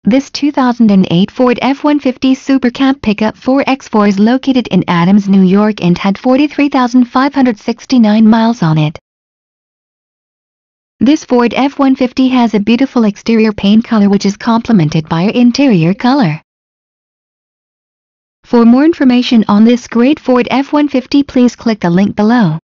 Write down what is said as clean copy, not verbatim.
This 2008 Ford F-150 Super Cab pickup 4x4 is located in Adams, New York and had 43,569 miles on it. This Ford F-150 has a beautiful exterior paint color which is complemented by an interior color. For more information on this great Ford F-150, please click the link below.